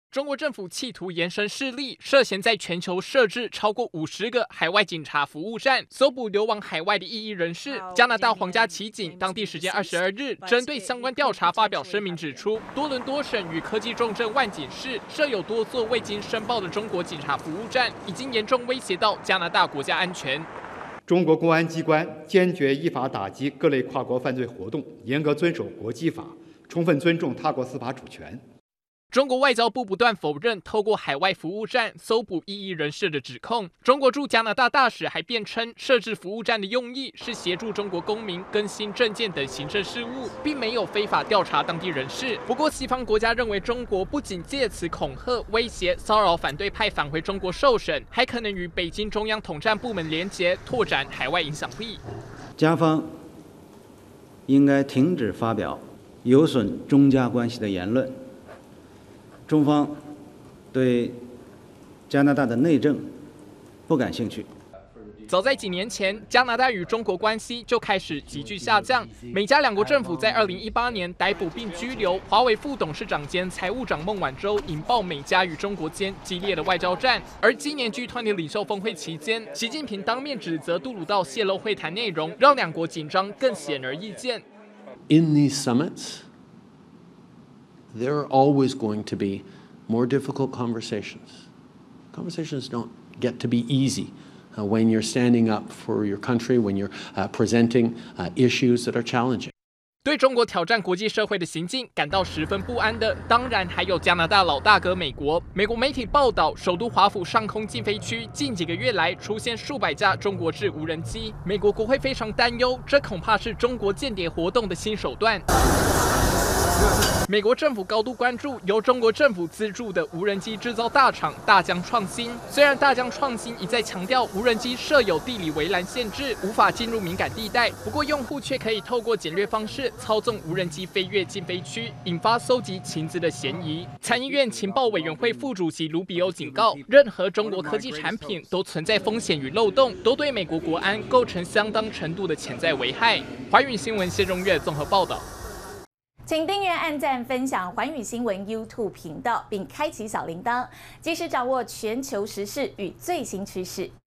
中国政府企图延伸势力，涉嫌在全球设置超过50个海外警察服务站，搜捕流亡海外的异议人士。加拿大皇家骑警当地时间22日，针对相关调查发表声明，指出多伦多省与科技重镇万锦市设有多座未经申报的中国警察服务站，已经严重威胁到加拿大国家安全。 中国公安机关坚决依法打击各类跨国犯罪活动，严格遵守国际法，充分尊重他国司法主权。 中国外交部不断否认透过海外服务站搜捕异议人士的指控。中国驻加拿大大使还辩称，设置服务站的用意是协助中国公民更新证件等行政事务，并没有非法调查当地人士。不过，西方国家认为中国不仅借此恐吓、威胁、骚扰反对派返回中国受审，还可能与北京中央统战部门连结，拓展海外影响力。 加方应该停止发表有损中加关系的言论。中方对加拿大的内政不感兴趣。 早在几年前，加拿大与中国关系就开始急剧下降。美加两国政府在2018年逮捕并拘留华为副董事长兼财务长孟晚舟，引爆美加与中国间激烈的外交战。而今年G20领袖峰会期间，习近平当面指责杜鲁道泄露会谈内容，让两国紧张更显而易见。 In these summits, there are always going to be more difficult conversations. Conversations don't get to be easy when you're standing up for your country, when you're presenting issues that are challenging. 对中国挑战国际社会的行径感到十分不安的，当然还有加拿大老大哥美国。美国媒体报道，首都华府上空禁飞区近几个月来出现数百架中国制无人机。美国国会非常担忧，这恐怕是中国间谍活动的新手段。美国政府高度关注由中国政府资助的无人机制造大厂大疆创新。虽然大疆创新一再强调无人机设有地理围栏限制，无法进入敏感地带，不过用户却可以透过简略方式操纵无人机飞越禁飞区，引发搜集情资的嫌疑。参议院情报委员会副主席卢比欧警告，任何中国科技产品都存在风险与漏洞，都对美国国安构成相当程度的潜在危害。寰宇新闻谢中岳综合报道。 请订阅、按赞、分享寰宇新闻 YouTube 频道，并开启小铃铛，及时掌握全球时事与最新趋势。